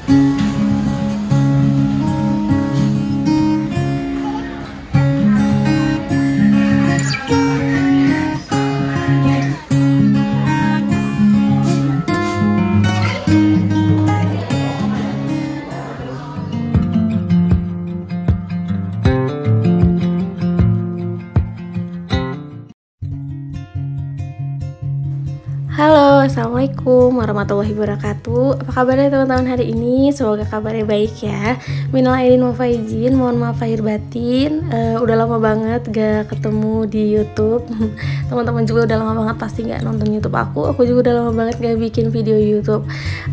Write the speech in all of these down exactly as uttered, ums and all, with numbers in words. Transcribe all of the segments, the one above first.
Halo, assalamualaikum warahmatullahi wabarakatuh. Apa kabarnya teman-teman hari ini? Semoga kabarnya baik ya. Minal aidin wal faizin, mohon maaf lahir batin. Uh, udah lama banget gak ketemu di YouTube. Teman-teman juga udah lama banget pasti gak nonton YouTube aku. Aku juga udah lama banget gak bikin video YouTube.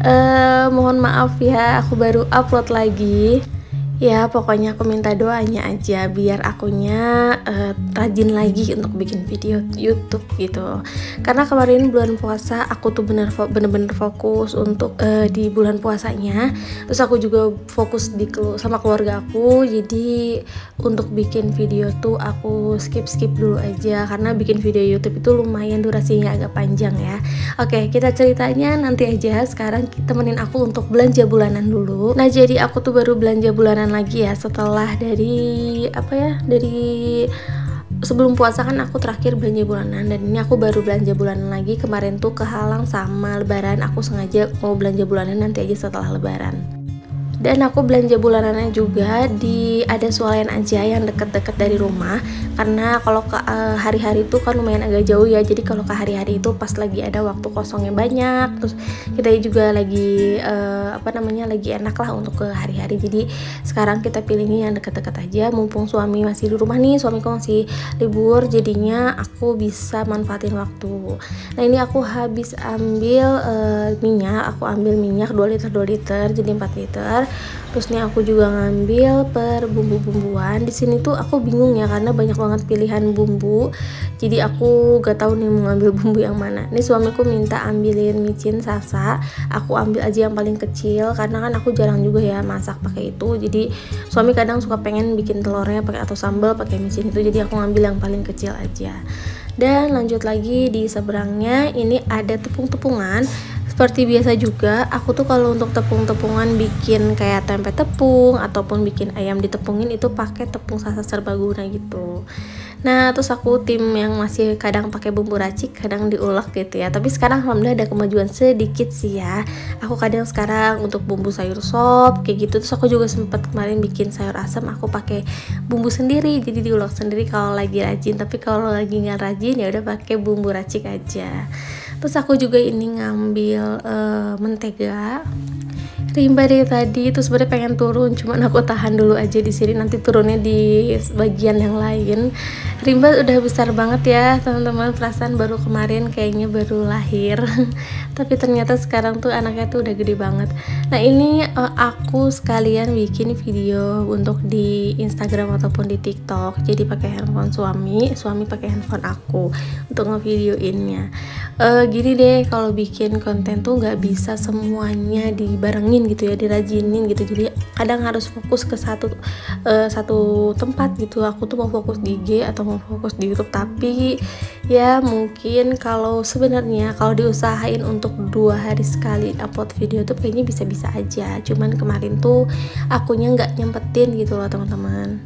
Uh, mohon maaf ya, aku baru upload lagi. Ya pokoknya aku minta doanya aja biar akunya uh, rajin lagi untuk bikin video YouTube gitu. Karena kemarin bulan puasa aku tuh bener bener-bener fokus untuk uh, di bulan puasanya. Terus aku juga fokus di sama keluarga aku. Jadi untuk bikin video tuh aku skip-skip dulu aja karena bikin video YouTube itu lumayan durasinya agak panjang ya. Oke, kita ceritanya nanti aja. Sekarang temenin aku untuk belanja bulanan dulu. Nah, jadi aku tuh baru belanja bulanan lagi ya setelah dari apa ya dari sebelum puasa kan aku terakhir belanja bulanan, dan ini aku baru belanja bulanan lagi. Kemarin tuh kehalang sama lebaran, aku sengaja mau belanja bulanan nanti aja setelah lebaran. Dan aku belanja bulanannya juga di ada swalayan aja yang deket-deket dari rumah. Karena kalau ke uh, hari-hari itu kan lumayan agak jauh ya. Jadi kalau ke hari-hari itu pas lagi ada waktu kosongnya banyak, terus kita juga lagi uh, apa namanya lagi enak lah untuk ke hari-hari. Jadi sekarang kita pilihnya yang deket-deket aja. Mumpung suami masih di rumah nih, suamiku masih libur, jadinya aku bisa manfaatin waktu. Nah ini aku habis ambil uh, minyak. Aku ambil minyak dua liter dua liter, jadi empat liter. Terus nih aku juga ngambil per bumbu-bumbuan. Di sini tuh aku bingung ya karena banyak banget pilihan bumbu. Jadi aku gak tahu nih mau ngambil bumbu yang mana. Nih suamiku minta ambilin micin sasa. Aku ambil aja yang paling kecil karena kan aku jarang juga ya masak pakai itu. Jadi suami kadang suka pengen bikin telurnya pakai atau sambal pakai micin itu. Jadi aku ngambil yang paling kecil aja. Dan lanjut lagi di seberangnya ini ada tepung-tepungan. Seperti biasa juga, aku tuh kalau untuk tepung-tepungan bikin kayak tempe tepung ataupun bikin ayam ditepungin itu pakai tepung sasa serbaguna gitu. Nah, terus aku tim yang masih kadang pakai bumbu racik, kadang diulek gitu ya. Tapi sekarang alhamdulillah ada kemajuan sedikit sih ya. Aku kadang sekarang untuk bumbu sayur sop kayak gitu. Terus aku juga sempat kemarin bikin sayur asam, aku pakai bumbu sendiri, jadi diulek sendiri kalau lagi rajin. Tapi kalau lagi nggak rajin ya udah pakai bumbu racik aja. Terus aku juga ini ngambil uh, mentega. Rimba dari tadi itu sebenarnya pengen turun, cuman aku tahan dulu aja di sini, nanti turunnya di bagian yang lain. Rimba udah besar banget ya teman-teman, perasaan baru kemarin kayaknya baru lahir. Tapi ternyata sekarang tuh anaknya tuh udah gede banget. Nah ini uh, aku sekalian bikin video untuk di Instagram ataupun di TikTok. Jadi pakai handphone suami, suami pakai handphone aku untuk ngevideoinnya. Uh, gini deh, kalau bikin konten tuh nggak bisa semuanya dibarengin gitu ya, dirajinin gitu. Jadi kadang harus fokus ke satu uh, satu tempat gitu. Aku tuh mau fokus di I G atau mau fokus di YouTube, tapi ya mungkin kalau sebenarnya kalau diusahain untuk dua hari sekali upload video tuh kayaknya bisa-bisa aja. Cuman kemarin tuh akunya nggak nyempetin gitu loh teman-teman.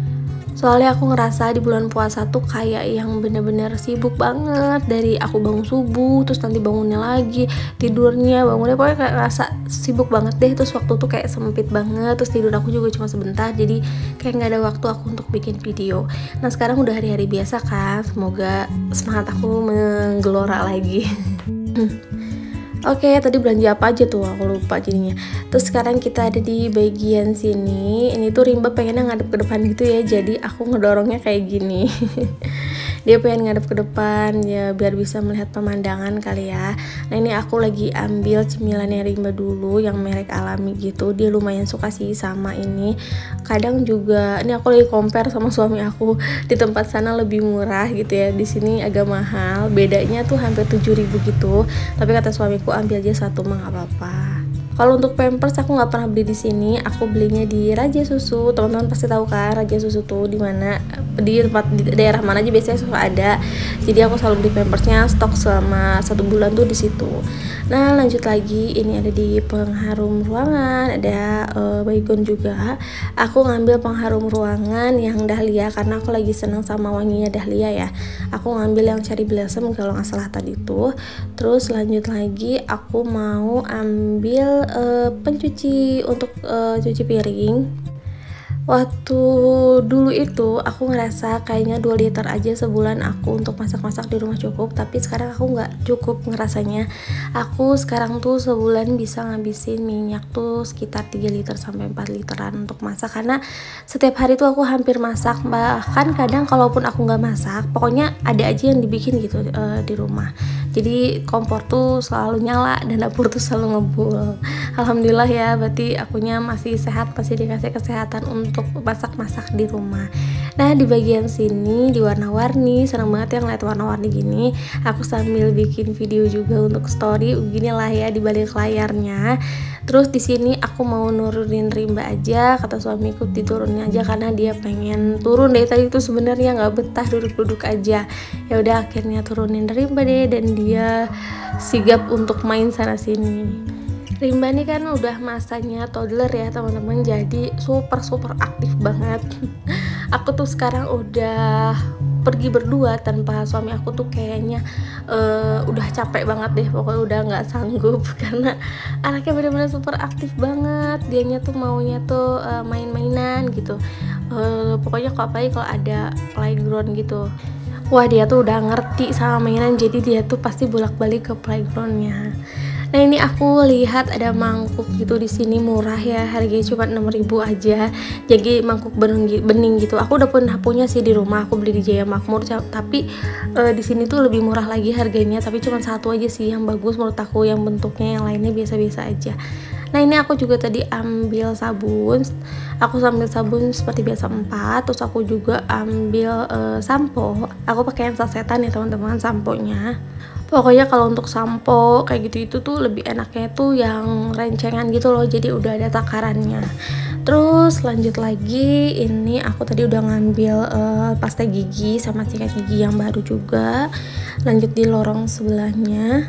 Soalnya aku ngerasa di bulan puasa tuh kayak yang bener-bener sibuk banget. Dari aku bangun subuh, terus nanti bangunnya lagi, tidurnya, bangunnya, pokoknya kayak ngerasa sibuk banget deh. Terus waktu tuh kayak sempit banget, terus tidur aku juga cuma sebentar. Jadi kayak gak ada waktu aku untuk bikin video. Nah sekarang udah hari-hari biasa kan, semoga semangat aku menggelora lagi. Oke, tadi belanja apa aja tuh, aku lupa jadinya. Terus sekarang kita ada di bagian sini. Ini tuh Rimba pengennya ngadep ke depan gitu ya, jadi aku ngedorongnya kayak gini. Dia pengen ngadep ke depan ya biar bisa melihat pemandangan kali ya. Nah ini aku lagi ambil cemilannya Rimba dulu yang merek alami gitu. Dia lumayan suka sih sama ini. Kadang juga ini aku lagi compare sama suami aku, di tempat sana lebih murah gitu ya, di sini agak mahal. Bedanya tuh hampir tujuh ribu gitu. Tapi kata suamiku ambil aja satu mah gak apa-apa. Kalau untuk Pampers aku nggak pernah beli di sini, aku belinya di Raja Susu. Teman-teman pasti tahu kan Raja Susu tuh di mana, di tempat di daerah mana aja biasanya suka ada. Jadi aku selalu beli Pampersnya, stok selama satu bulan tuh di situ. Nah lanjut lagi, ini ada di pengharum ruangan, ada uh, Baygon juga. Aku ngambil pengharum ruangan yang Dahlia karena aku lagi seneng sama wanginya Dahlia ya. Aku ngambil yang Cherry Blossom kalau nggak salah tadi tuh. Terus lanjut lagi, aku mau ambil uh, pencuci untuk uh, cuci piring. Waktu dulu itu aku ngerasa kayaknya dua liter aja sebulan aku untuk masak-masak di rumah cukup, tapi sekarang aku nggak cukup ngerasanya. Aku sekarang tuh sebulan bisa ngabisin minyak tuh sekitar tiga liter sampai empat literan untuk masak, karena setiap hari tuh aku hampir masak. Bahkan kadang kalaupun aku nggak masak, pokoknya ada aja yang dibikin gitu uh, di rumah. Jadi kompor tuh selalu nyala dan dapur tuh selalu ngebul. Alhamdulillah ya, berarti akunya masih sehat, masih dikasih kesehatan untuk masak-masak di rumah. Nah di bagian sini di warna-warni, seneng banget yang lihat warna-warni gini. Aku sambil bikin video juga untuk story, beginilah ya di balik layarnya. Terus di sini aku mau nurunin rimba aja, kata suamiku diturunin aja karena dia pengen turun deh tadi tuh, sebenarnya nggak betah duduk-duduk aja. Ya udah akhirnya turunin rimba deh dan dia sigap untuk main sana sini. Rimba ini kan udah masanya toddler ya teman-teman, jadi super super aktif banget. Aku tuh sekarang udah pergi berdua tanpa suami aku tuh kayaknya uh, udah capek banget deh, pokoknya udah nggak sanggup karena anaknya bener-bener super aktif banget. Dianya tuh maunya tuh uh, main-mainan gitu, uh, pokoknya kalau apalagi kalau ada playground gitu, wah dia tuh udah ngerti sama mainan, jadi dia tuh pasti bolak-balik ke playgroundnya. Nah ini aku lihat ada mangkuk gitu di sini murah ya, harganya cuma enam ribu aja. Jadi mangkuk bening, bening gitu. Aku udah pernah punya sih di rumah, aku beli di Jaya Makmur, tapi e, di sini tuh lebih murah lagi harganya, tapi cuma satu aja sih yang bagus menurut aku, yang bentuknya, yang lainnya biasa-biasa aja. Nah ini aku juga tadi ambil sabun, aku ambil sabun seperti biasa empat, terus aku juga ambil e, sampo. Aku pakai yang sasetan ya teman-teman samponya. Pokoknya kalau untuk sampo kayak gitu itu tuh lebih enaknya tuh yang rencengan gitu loh, jadi udah ada takarannya. Terus lanjut lagi, ini aku tadi udah ngambil uh, pasta gigi sama sikat gigi yang baru juga. Lanjut di lorong sebelahnya.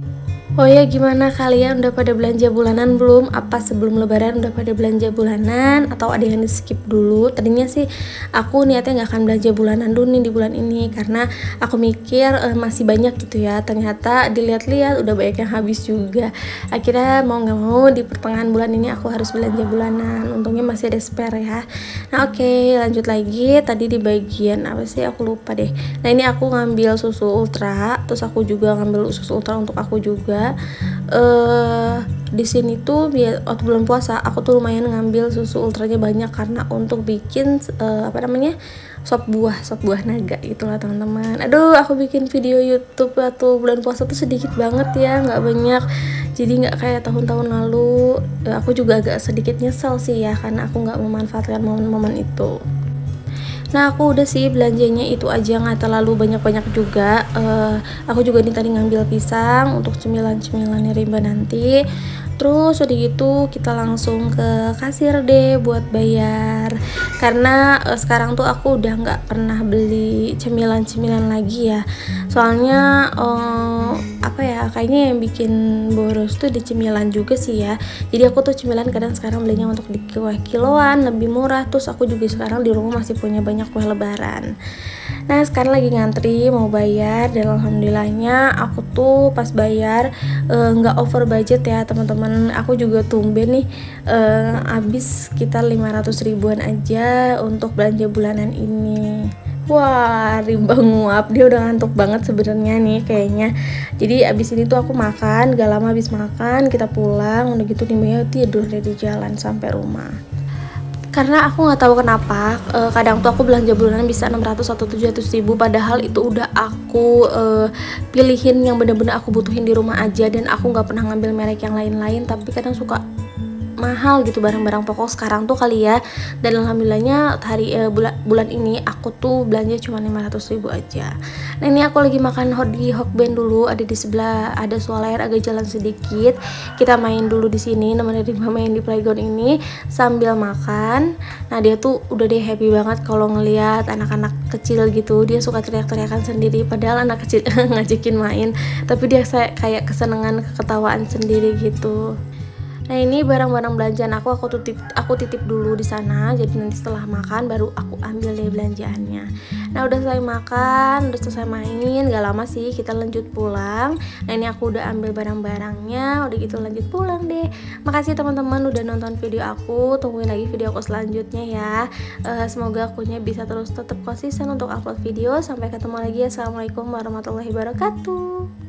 Oh ya, gimana kalian udah pada belanja bulanan belum? Apa sebelum lebaran udah pada belanja bulanan atau ada yang di skip dulu? Tadinya sih aku niatnya nggak akan belanja bulanan dulu nih di bulan ini karena aku mikir uh, masih banyak gitu ya. Ternyata dilihat-lihat udah banyak yang habis juga. Akhirnya mau nggak mau di pertengahan bulan ini aku harus belanja bulanan. Untungnya masih ada spare ya. Nah oke, okay, lanjut lagi. Tadi di bagian apa sih aku lupa deh. Nah ini aku ngambil susu ultra, terus aku juga ngambil susu ultra untuk aku juga. Uh, di sini tuh biar waktu bulan puasa aku tuh lumayan ngambil susu ultranya banyak karena untuk bikin uh, apa namanya sop buah sop buah naga itulah teman-teman. Aduh aku bikin video YouTube atau bulan puasa tuh sedikit banget ya, nggak banyak, jadi nggak kayak tahun-tahun lalu. Uh, aku juga agak sedikit nyesel sih ya karena aku nggak memanfaatkan momen-momen itu. Nah aku udah sih belanjanya itu aja, nggak terlalu banyak-banyak juga. uh, Aku juga nih tadi ngambil pisang untuk cemilan-cemilannya Rimba nanti. Terus udah gitu kita langsung ke kasir deh buat bayar. Karena uh, sekarang tuh aku udah nggak pernah beli cemilan-cemilan lagi ya. Soalnya uh, apa ya, kayaknya yang bikin boros tuh di cemilan juga sih ya. Jadi aku tuh cemilan kadang sekarang belinya untuk di kue kiloan lebih murah. Terus aku juga sekarang di rumah masih punya banyak kue lebaran. Nah sekarang lagi ngantri mau bayar dan alhamdulillahnya aku tuh pas bayar nggak uh, over budget ya teman-teman. Aku juga tumben nih uh, habis sekitar lima ratus ribuan aja untuk belanja bulanan ini. Wah, Rimba nguap, dia udah ngantuk banget sebenarnya nih kayaknya. Jadi abis ini tuh aku makan, gak lama abis makan kita pulang, udah gitu Rimba tidur deh di jalan sampai rumah. Karena aku nggak tahu kenapa uh, kadang tuh aku belanja bulanan bisa enam ratus atau tujuh ratus ribu, padahal itu udah aku uh, pilihin yang bener-bener aku butuhin di rumah aja dan aku nggak pernah ngambil merek yang lain-lain. Tapi kadang suka mahal gitu barang-barang pokok sekarang tuh kali ya. Dan alhamdulillahnya hari eh, bulan bulan ini aku tuh belanja cuma lima ratus ribu aja. Nah ini aku lagi makan hot di Hokben dulu, ada di sebelah, ada swalayan agak jalan sedikit. Kita main dulu di sini, nemenin Rima main di playground ini sambil makan. Nah dia tuh udah deh happy banget kalau ngelihat anak-anak kecil gitu. Dia suka teriak-teriakan sendiri padahal anak kecil ngajakin main, tapi dia kayak kesenangan, keketawaan sendiri gitu. Nah ini barang-barang belanjaan aku aku titip aku titip dulu di sana. Jadi nanti setelah makan baru aku ambil deh belanjaannya. Nah udah selesai makan, udah selesai main, gak lama sih kita lanjut pulang. Nah ini aku udah ambil barang-barangnya, udah gitu lanjut pulang deh. Makasih teman-teman udah nonton video aku. Tungguin lagi video aku selanjutnya ya. uh, Semoga akunya bisa terus tetap konsisten untuk upload video. Sampai ketemu lagi. Assalamualaikum warahmatullahi wabarakatuh.